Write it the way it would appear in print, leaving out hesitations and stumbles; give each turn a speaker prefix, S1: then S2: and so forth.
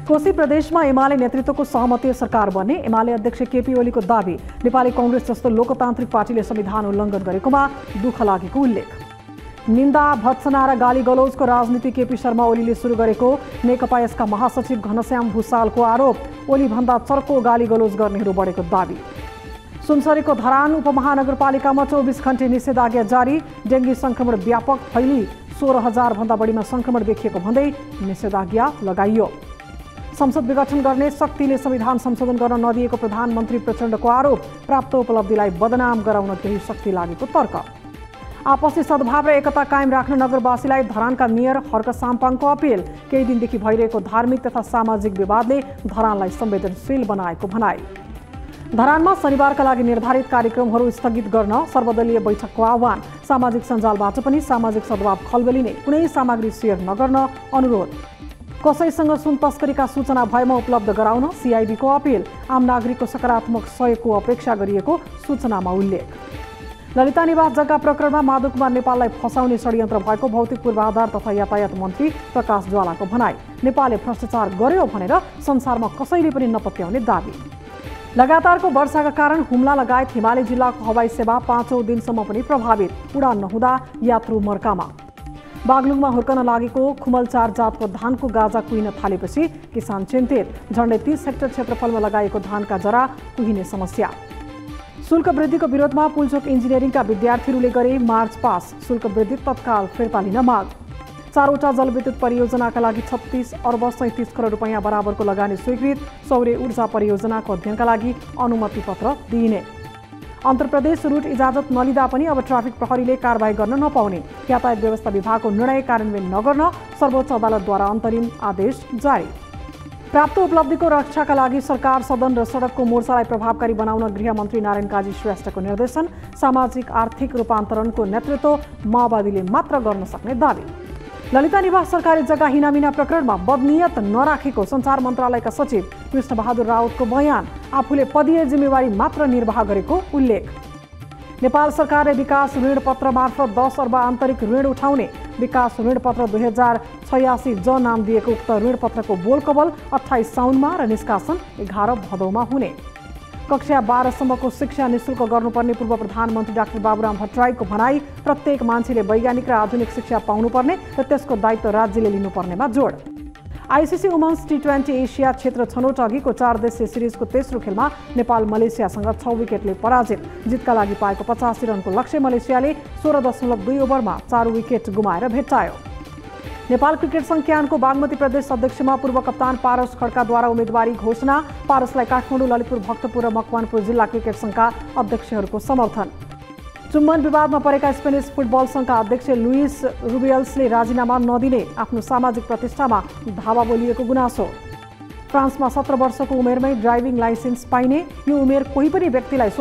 S1: कोशी प्रदेशमा एमाले नेतृत्वको सहमति सरकार बन्ने एमाले अध्यक्ष केपी ओलीको दाबी। नेपाली कांग्रेस जस्तो लोकतान्त्रिक पार्टीले संविधान उल्लङ्घन गरेकोमा दुःख लागेको उल्लेख। निन्दा भत्सना र गाली गलौजको राजनीति केपी शर्मा ओलीले सुरु गरेको नेकपा यसका महासचिव घनश्याम भुसालको आरोप। ओली भन्दा चर्को गाली गलौज गर्नेहरू बढेको दाबी। सुनसरीको धरान उपमहानगरपालिकामा 24 घण्टे निषेधाज्ञा जारी। डेंगी संक्रमण व्यापक फैली 16,000 भन्दा बढीमा संक्रमण देखिएको भन्दै निषेधाज्ञा लगाइयो। संसद विघटन गर्ने शक्तिले संविधान संशोधन गर्न नदिएको प्रधानमन्त्री प्रचण्डको आरोप। प्राप्त उपलब्धिलाई बदनाम गराउन केही शक्ति लागेको तर्क। आपसी सद्भाव र एकता कायम राख्न नगरवासीलाई धरानका मेयर हर्क साम्पाङको अपील। केही दिनदेखि भइरहेको धार्मिक तथा सामाजिक विवादले धरानलाई संवेदनशील बनाएको भनाई। धरानमा शनिबारका लागि निर्धारित कार्यक्रमहरू स्थगित गर्न सर्वदलीय बैठकको आह्वान। सामाजिक सञ्जालबाट पनि सामाजिक सद्भाव खलबलिने कुनै सामग्री सेयर नगर्न अनुरोध। कसैसँग सुन तस्करीका सूचना भएमा उपलब्ध गराउन सीआईडीको अपील। आम नागरिकको सकारात्मक सहयोगको अपेक्षा गरिएको सूचनामा उल्लेख। ललिता निवास जग्गा प्रकरणमा माधवकुमार नेपाललाई फसाउने षड्यन्त्र भएको भौतिक पूर्वाधार तथा यातायात मन्त्री प्रकाश ज्वालाको भनाई। नेपालले भ्रष्टाचार गर्यो भनेर संसारमा कसैले पनि नपत्याउने दाबी। लगातारको वर्षाका कारण हुम्ला लगायत हिमाली जिल्लाको हवाई सेवा 5औं दिनसम्म पनि प्रभावित। उडान नहुँदा यात्रु मर्कामा। बागलुङमा हुर्कन लागेको खुमल 4 जातको धानको गाजा कुहिन थालेपछि किसान चिन्तित। झण्डै 30 हेक्टर क्षेत्रफलमा लगाएको धानका जरा कुहिने समस्या। शुल्क वृद्धिको विरोधमा पुलचोक इन्जिनियरिङका विद्यार्थीहरूले गरे मार्च पास। शुल्क वृद्धि तत्काल फिर्ता लिन माग। 4वटा जलविद्युत परियोजनाका लागि 36 अर्ब 37 करोड रुपैयाँ बराबरको लगानी स्वीकृत। सौर्य ऊर्जा परियोजनाको अध्ययनका लागि अनुमति पत्र दिइने। अन्तरप्रदेश रुट इजाजत नलिँदा पनि अब ट्राफिक प्रहरीले कारबाही गर्न नपाउने। यातायात व्यवस्था विभागको निर्णय कार्यान्वयन नगर्न सर्वोच्च अदालतद्वारा अन्तरिम आदेश जारी। प्राप्त उपलब्धिको रक्षाका लागि सरकार सदन र सडकको मोर्चालाई प्रभावकारी बनाउन गृहमन्त्री नारायण काजी श्रेष्ठको निर्देशन। सामाजिक आर्थिक रूपान्तरणको नेतृत्व माओवादीले मात्र गर्न सक्ने दावी। ललिता निवास सरकारी जग्गा हिनामिना प्रकरणमा बदनियत नराखेको सञ्चार मन्त्रालयका सचिव कृष्णबहादुर राउतको बयान। आफूले पदीय जिम्मेवारी मात्र निर्वाह गरेको उल्लेख। नेपाल सरकारले विकास ऋण पत्र मार्फत 10 अर्ब आन्तरिक ऋण उठाउने। विकास ऋण पत्र 2086 ज नाम दिएको उक्त ऋण पत्रको बोलकबल 28 साउनमा र निष्कासन 11 भदौमा हुने। कक्षा 12 सम्मको शिक्षा निःशुल्क गर्नुपर्ने पूर्व प्रधानमन्त्री डाक्टर बाबुराम भट्टराईको भनाई। प्रत्येक मान्छेले वैज्ञानिक र आधुनिक शिक्षा पाउनुपर्ने र त्यसको दायित्व राज्यले लिनुपर्नेमा जोड। आईसीसी वुमेन्स T20 एसिया क्षेत्र छनौट अघिको 4 देशीय सिरिजको तेस्रो खेलमा नेपाल मलेसियासँग 6 विकेटले पराजित। जितका लागि पाएको 85 रनको लक्ष्य मलेसियाले 16.2 ओभरमा 4 विकेट गुमाएर भेट्टायो। नेपाल क्रिकेट संघ बागमती प्रदेश अध्यक्षमा पूर्व कप्तान पारस खड्काद्वारा उम्मेदवारी घोषणा। पारसलाई काठमाडौँ, ललितपुर, भक्तपुर र मकवानपुर जिल्ला क्रिकेट संघका अध्यक्षहरूको समर्थन। चुम्बन विवादमा परेका स्पेनिस फुटबल संघका अध्यक्ष लुइस रुबियल्सले राजीनामा नदिने आफ्नो सामाजिक प्रतिष्ठामा धावा बोलिएको गुनासो। फ्रान्समा 17 वर्षको उमेरमै ड्राइभिङ लाइसेन्स पाइने। यो उमेर कोही पनि व्यक्तिलाई